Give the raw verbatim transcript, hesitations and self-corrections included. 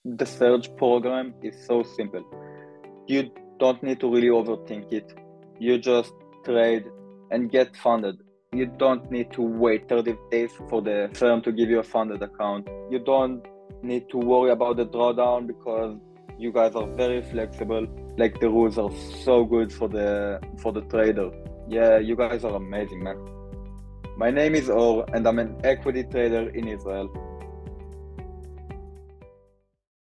The Surge program is so simple. You don't need to really overthink it. You just trade and get funded. You don't need to wait thirty days for the firm to give you a funded account. You don't need to worry about the drawdown because you guys are very flexible. Like, the rules are so good for the for the trader. Yeah, you guys are amazing, man. My name is Or and I'm an equity trader in Israel.